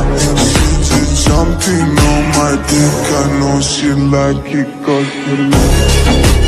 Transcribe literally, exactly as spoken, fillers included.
She's jumping on my dick, I know she like it 'cause you know